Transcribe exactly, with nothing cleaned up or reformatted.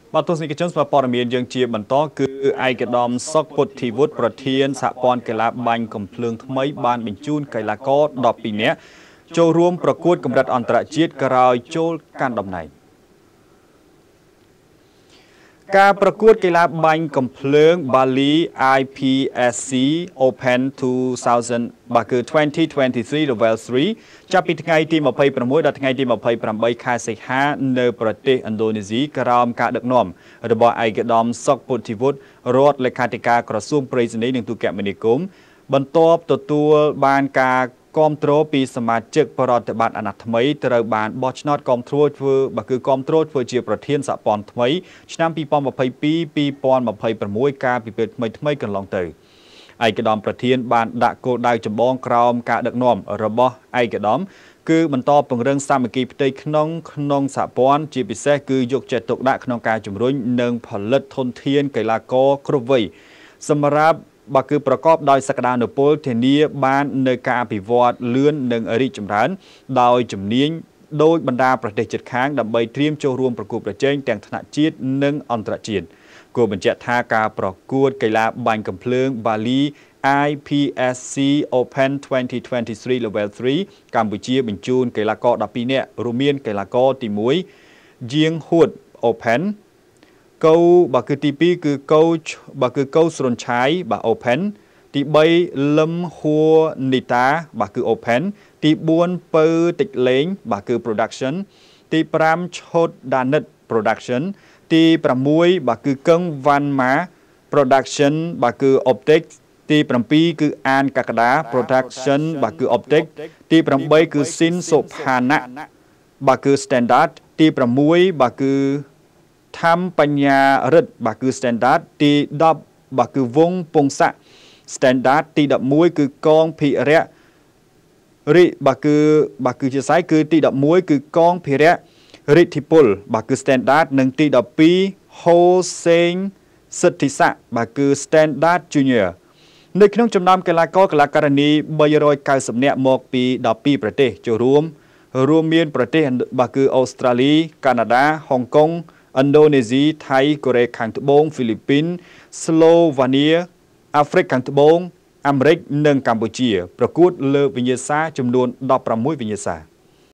បាទទស្សនិកជនស្ដាប់ព័ត៌មានយើងជាបន្តគឺឯកឧត្តមសុកពុទ្ធិវុឌ្ឍប្រធានសហព័ន្ធកីឡាបាញ់កំភ្លើងថ្មីបានបញ្ជូនកីឡាករដប់ពីរនាក់ចូលរួមប្រកួតកម្រិតអន្តរជាតិក្រោយចូលកាន់តំណែងការប្រកួតកីឡាបាញ់កំភ្លើង Bali អៃ พี เอส ซี Open 2023 Level 3 ចាប់ពីថ្ងៃទីยี่สิบหกដល់ថ្ងៃទីยี่สิบแปดខែសីហានៅប្រទេសឥណ្ឌូនេស៊ីក្រោមការដឹកនាំរបស់ឯកឧត្តមសុកពុទ្ធិវុឌ្ឍរដ្ឋលេខាធិការក្រសួងប្រៃសណីនិងទូរគមនាគមន៍បន្ទាប់ទទួលបានការគាំទ្រពីសមាជិកប្រតិបត្តិអាណត្តិថ្មីត្រូវបានបោះឆ្នោតគាំទ្រធ្វើបើគឺគាំទ្រធ្វើជាប្រធានសហព័ន្ធថ្មីឆ្នាំยี่สิบยี่สิบสอง ยี่สิบยี่สิบหกការពិភេកថ្មីថ្មីកន្លងទៅឯកឧត្តមប្រធានបានដាក់គោលដៅចម្បងក្រោមការដឹកនាំរបស់ឯកឧត្តមគឺបន្តពង្រឹងសាមគ្គីផ្ទៃក្នុងក្នុងសហព័ន្ធជាពិសេសគឺយកចិត្តទុកដាក់ក្នុងការជំរុញនិងផលិតធនធានកីឡាករគ្រប់វ័យសម្រាប់បើគឺប្រកបដោយសក្តានុពលធានាបាននៅការអភិវឌ្ឍលឿននិងរីកចម្រើនដោយជំនាញដោយបណ្ដាប្រទេសជិតខាងដើម្បីត្រៀមចូលរួមប្រកួតប្រជែងទាំងថ្នាក់ជាតិនិងអន្តរជាតិគួរបញ្ជាក់ថាការប្រកួតកីឡាបាញ់កំភ្លើង Bali អៃ พี เอส ซี Open ยี่สิบยี่สิบสาม Level สามកម្ពុជាបញ្ជូនកីឡាករដប់ពីរនាក់រួមមានកីឡាករទីមួយជាងហួត Openកូបើគឺទីពីរគឺកូបើគឺកូស្រុនឆាយបាទ Open ទីបីលឹមហួរនីតាបាទគឺ Open ទីបួនពៅតិចលេងបាទគឺ Production ទីប្រាំឈុតដានិត Production ទីប្រាំមួយបាទគឺកឹងវ៉ាន់ម៉ា Production បាទគឺ Optic ទីប្រាំពីរគឺអានកកដា Production បាទគឺ Optic ទីប្រាំបីគឺស៊ីនសុផាណៈបាទគឺ Standard ទីប្រាំមួយបាទគឺធម្មបញ្ញារិទ្ធបាទគឺ Standard ទីដប់បាទគឺវងពងស័ក Standard ទីដប់មួយគឺកងភិរៈរិបាទគឺបាទគឺជាខ្សែគឺទីដប់មួយគឺកងភិរៈរិទ្ធិពលបាទគឺ Standard និងទីដប់ពីរហូសេងសិទ្ធិស័កបាទគឺ Standard Junior នៅក្នុងចំណោមកីឡាករកីឡាការិនីបីរយកៅសិបនាក់មកពីដប់ពីរប្រទេសចូលរួមរួមមានប្រទេសបាទគឺអូស្ត្រាលីកាណាដាហុងកុងឥណ្ឌូនេស៊ីថៃកូរ៉េខាងត្បូងហ្វីលីពីនស្លូវ៉ានៀអាហ្វ្រិកខាងត្បូងអាមេរិកនិងកម្ពុជាប្រកួតលើវិញ្ញាសាចំនួនដប់ប្រាំមួយវិញ្ញាសា